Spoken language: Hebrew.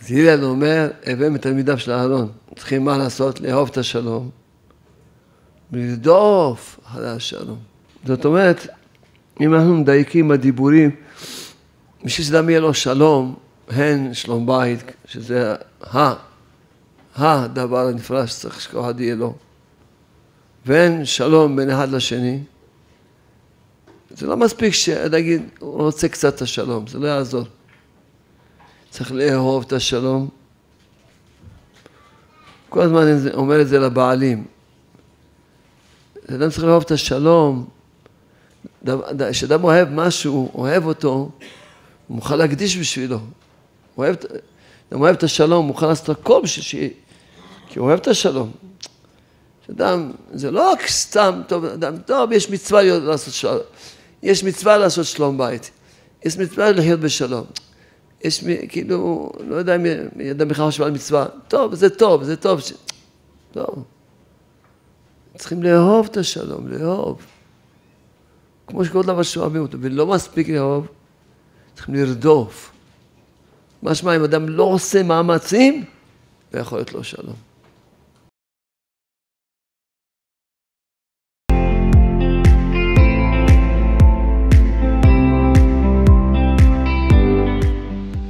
אז הלל אומר, הווה מתלמידיו של אהרון, צריכים מה לעשות? לאהוב את השלום, ולרדוף אחרי השלום. זאת אומרת, אם אנחנו מדייקים בדיבורים, בשביל שאדם יהיה לו שלום, הן שלום בית, שזה הדבר הנפלא שצריך שכל אחד יהיה לו, ואין שלום בין אחד לשני, זה לא מספיק שנגיד, הוא רוצה קצת את השלום, זה לא יעזור. צריך לאהוב את השלום. כל הזמן אני אומר את זה לבעלים. אדם צריך לאהוב את השלום. כשאדם אוהב משהו, אוהב אותו, הוא מוכן להקדיש בשבילו. אדם אוהב את השלום, הוא מוכן לעשות הכל בשביל כי הוא אוהב את השלום. אדם, זה לא רק סתם, טוב, יש מצווה לעשות שלום. יש מצווה לעשות שלום בית. יש מצווה לחיות בשלום. יש כאילו, לא יודע אם אדם בכלל חושב על מצווה. טוב, זה טוב, זה טוב. טוב. צריכים לאהוב את השלום, לאהוב. כמו שכל דבר שאוהבים אותו, ולא מספיק לאהוב, צריכים לרדוף. משמע, אם אדם לא עושה מאמצים, לא יכול להיות לו שלום.